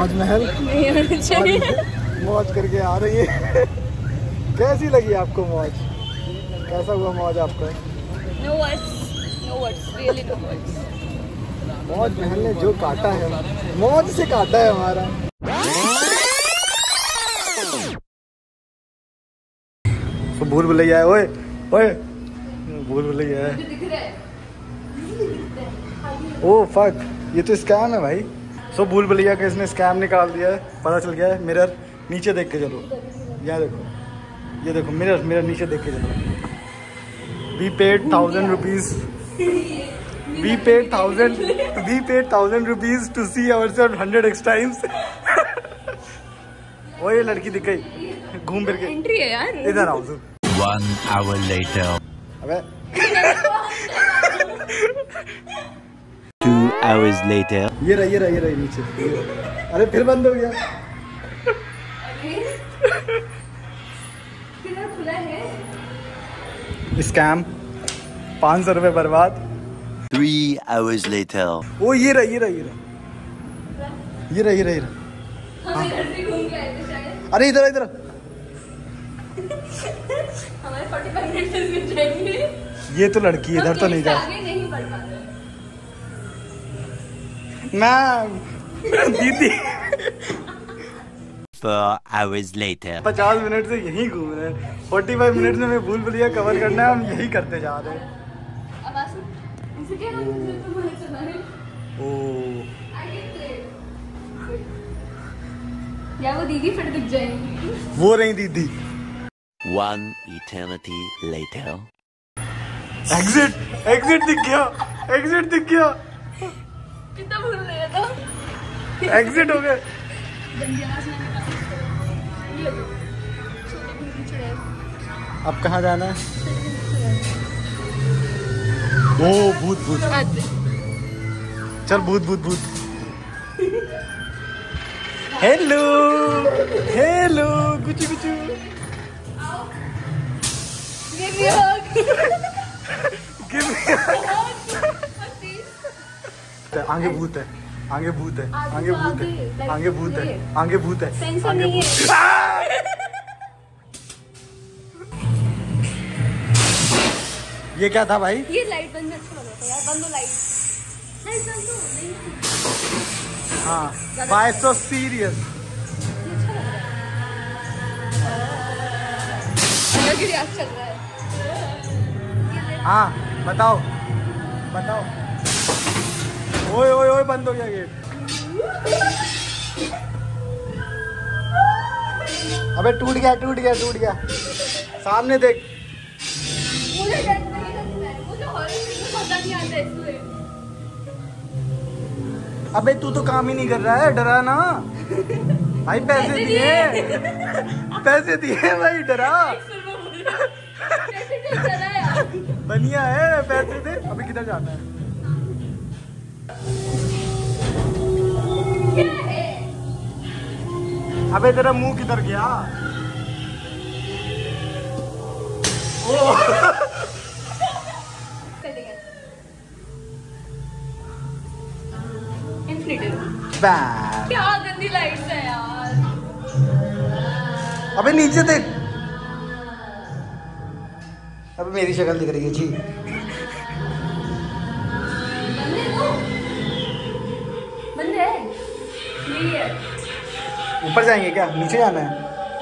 मौज महल नहीं आना चाहिए। मौज करके आ रही है। कैसी लगी आपको मौज? कैसा हुआ मौज आपको? No words, really no words. मौज महल ने जो काटा है, मौज से काटा है हमारा। तो भूल भुलैया है, ओए ओए भूल भुलैया है। ओ फक, ये तो स्कैम है भाई। सो भूल भुलैया का इसने स्कैम निकाल दिया है, पता चल गया है। मिरर नीचे देख के चलो, यहाँ देखो, ये देखो मिरर, मिरर नीचे देख के चलो। We paid 1,000 rupees. We paid 1,000 rupees to see ourselves 100x times. वो ये लड़की दिख गई घूम फिर के। एंट्री है यार। इधर आओ तुम। 1 hour later. अबे 2 hours later. ये रही नीचे। अरे फिर बंद हो गया। खुला है। स्कैम, 500 रुपए बर्बाद। 3 hours later. ओ ये रहा। हम इधर से घूम के आए थे शायद। अरे इधर हमारे 45 मिनट में जाएंगे। ये तो लड़की इधर तो नहीं जा। आगे नहीं बढ़ पा रहे। मैं दीदी 4 hours later. 50 मिनट से यहीं घूम रहे हैं। 45 मिनट में हमें भूल भुलैया कवर करना है, हम यही करते जा रहे हैं। अब आसू इसे क्या हम तुम्हारे चला है। ओ या वो दीदी फिर दिख जाएंगी। वो रही दीदी। 1 eternity later. एग्जिट दिख गया। कितना भूल रहा था। एग्जिट हो गए। अब कहाँ जाना है? ओ भूत। चल भूत। हेलो गुचू। आगे भूत है। ये क्या था भाई? ये लाइट बंद अच्छा लग रहा था यार। बंद दो लाइट बंद दो। हाँ, वाई सो सीरियस। अलग ही रिएक्ट चल रहा है। हाँ बताओ। ओए बंद हो गया गेट। अबे टूट गया। सामने देख। मुझे डर नहीं लगता है। मुझे हॉरर फिल्म पता नहीं आता इसलिए। अबे तू तो काम ही नहीं कर रहा है, डरा ना भाई। पैसे दिए भाई, डरा। बढ़िया है, पैसे दे। अभी किधर जाना है? अबे तेरा मुंह किधर गया? क्या गंदी लाइट्स है यार। अबे नीचे देख। अबे मेरी शक्ल दिख रही है जी। बंद है। ऊपर जाएंगे क्या? नीचे जाना है?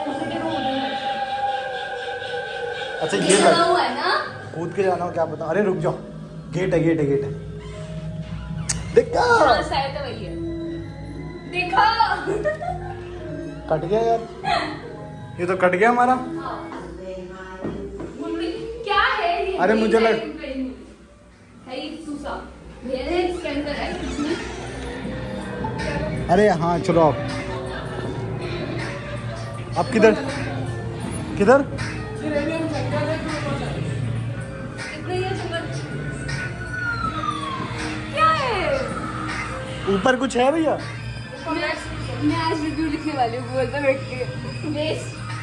अच्छा ये हुआ है ना। कूद के जाना हो क्या पता। अरे रुक जाओ, गेट है। देखा वही है। देखा कट गया यार। ये तो कट गया हमारा। क्या है ये? अरे मुझे लग अरे हाँ चलो आप किधर क्या है? ऊपर कुछ है भैया? मैं आज रिव्यू लिखने वाली हूँ गूगल पे बैठ के।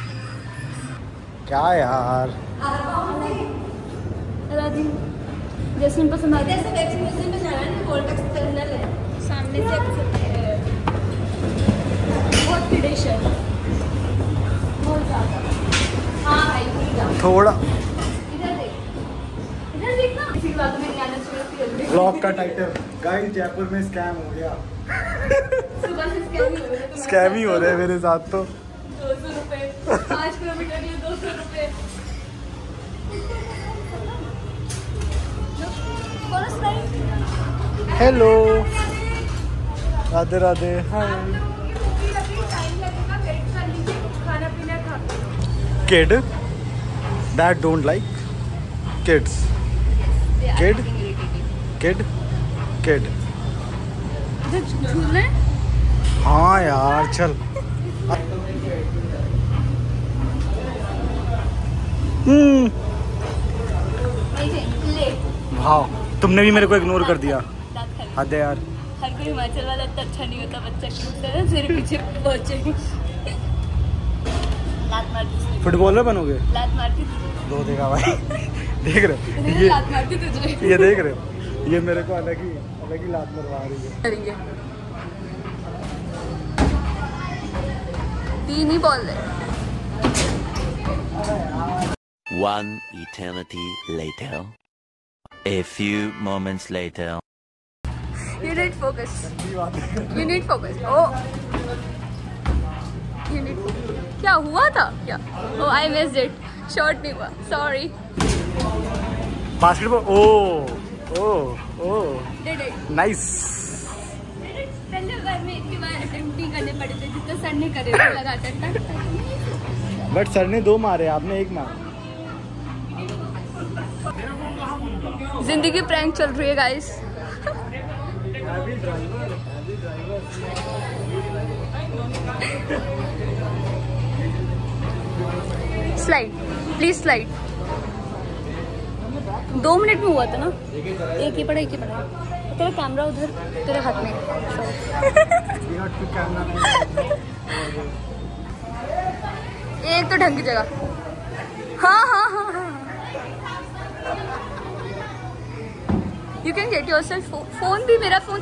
क्या यार जैस्मिन पसंद आती है। जैसे पे जाना है ना, गोल्ड टैक्स टर्मिनल है सामने से। थोड़ा इधर देखना किसी बात में नहीं आना चाहिए। ब्लॉग का टाइटल गाइस जयपुर में स्कैम हो गया। सुबह से स्कैम ही हो रहे हैं। स्कैम ही हो रहे हैं मेरे साथ तो। 200 रुपए 5 किलोमीटर ये 200 रुपए। हेलो राधे राधे। हाय खाना पीना खा kid that don't like kids kid kid kid. झूलना है? हाँ यार चल। ले हाँ तुमने भी मेरे को इग्नोर कर दिया। हद है यार। हर कोई हिमाचल वाला इतना अच्छा नहीं होता, बच्चा क्यूट है तेरे पीछे पहुंचे। लात मारती फुटबॉलर बनोगे? लात मारती दो देगा भाई। देख रहे हो ये लात मारती तुझे। ये देख रहे हो ये मेरे को अलग ही लात मरवा रही है। करेंगे 3 ही बॉल है। One eternity later. A few moments later. You need focus. You need focus. Oh. You need focus. क्या हुआ था क्या? Oh, I missed it. Short नहीं हुआ. Sorry. बास्केटबॉल ओ Did it. नाइस। पहले बार में इतनी बार अटेम्प्ट नहीं करने पड़े थे जितना सर ने करे थे लगातार। बट सर ने 2 मारे आपने 1 मारा। जिंदगी प्रैंक चल रही है guys. Slide please slide. 2 minute में हुआ था ना। एक ही पड़ा तेरा कैमरा उधर तेरे हाथ में। एक तो ढंग की जगह। हाँ you can get yourself phone भी मेरा फोन।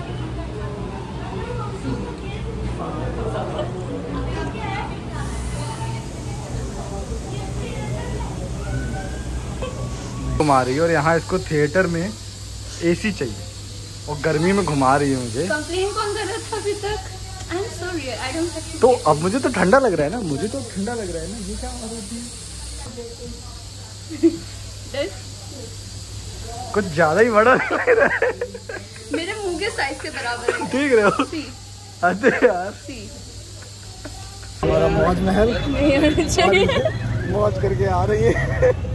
घुमा रही है और यहाँ इसको थिएटर में एसी चाहिए और गर्मी में घुमा रही है मुझे। कंप्लेन कौन कर रहा था अभी तक? I am sorry I don't have तो अब मुझे तो ठंडा लग रहा है ना। मुझे तो ठंडा लग रहा है ना। ये क्या बात होती है? कुछ ज्यादा ही बड़ा लग रहा है। मेरे मुंह के साइज के बराबर है। देख रहे हो? सी अरे यार सी हमारा मौज महल नहीं होना चाहिए। मौज करके आ रही है।